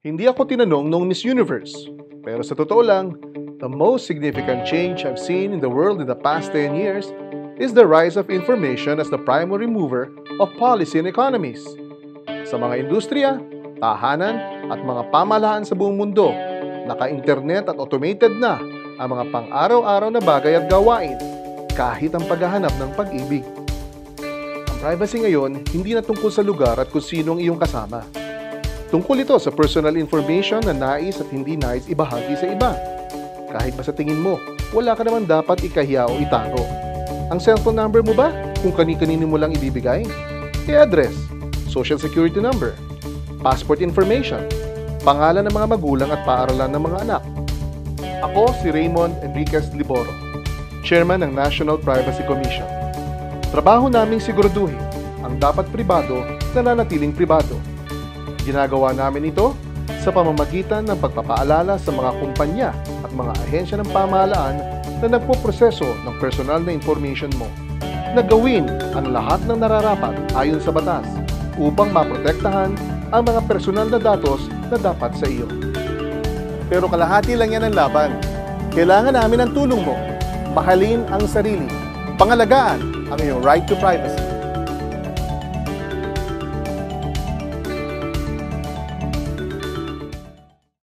Hindi ako tinanong noong Miss Universe, pero sa totoo lang, the most significant change I've seen in the world in the past 10 years is the rise of information as the primary mover of policy and economies. Sa mga industriya, tahanan, at mga pamahalaan sa buong mundo, naka-internet at automated na ang mga pang-araw-araw na bagay at gawain, kahit ang paghahanap ng pag-ibig. Ang privacy ngayon, hindi na tungkol sa lugar at kung sino ang iyong kasama. Tungkol ito sa personal information na nais at hindi nais ibahagi sa iba. Kahit ba sa tingin mo, wala ka naman dapat ikahiya o itago. Ang cellphone number mo ba? Kung kani-kanino mo lang ibibigay? I-address, social security number, passport information, pangalan ng mga magulang at paaralan ng mga anak. Ako si Raymond Enriquez Liboro, Chairman ng National Privacy Commission. Trabaho naming siguraduhin ang dapat pribado na nanatiling pribado. Ginagawa namin ito sa pamamagitan ng pagpapaalala sa mga kumpanya at mga ahensya ng pamahalaan na nagpoproseso ng personal na information mo na gawin ang lahat ng nararapat ayon sa batas upang maprotektahan ang mga personal na datos na dapat sa iyo. Pero kalahati lang yan ang laban. Kailangan namin ang tulong mo. Mahalin ang sarili. Pangalagaan ang iyong right to privacy.